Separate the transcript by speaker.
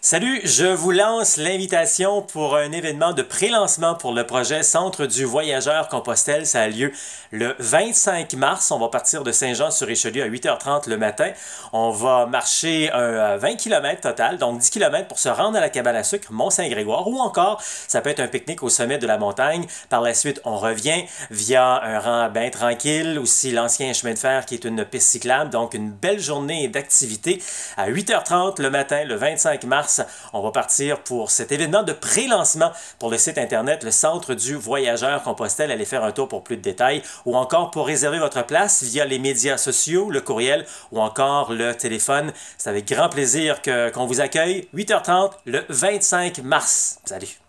Speaker 1: Salut, je vous lance l'invitation pour un événement de pré-lancement pour le projet Centre du Voyageur Compostelle. Ça a lieu le 25 mars. On va partir de Saint-Jean-sur-Richelieu à 8h30 le matin. On va marcher 20 km total, donc 10 km pour se rendre à la cabane à sucre Mont-Saint-Grégoire, ou encore ça peut être un pique-nique au sommet de la montagne. Par la suite, on revient via un rang bien tranquille, aussi l'ancien chemin de fer qui est une piste cyclable. Donc une belle journée d'activité à 8h30 le matin, le 25 mars. On va partir pour cet événement de pré-lancement pour le site internet, le Centre du Voyageur Compostelle. Allez faire un tour pour plus de détails ou encore pour réserver votre place via les médias sociaux, le courriel ou encore le téléphone. C'est avec grand plaisir qu'on vous accueille. 8h30 le 25 mars. Salut!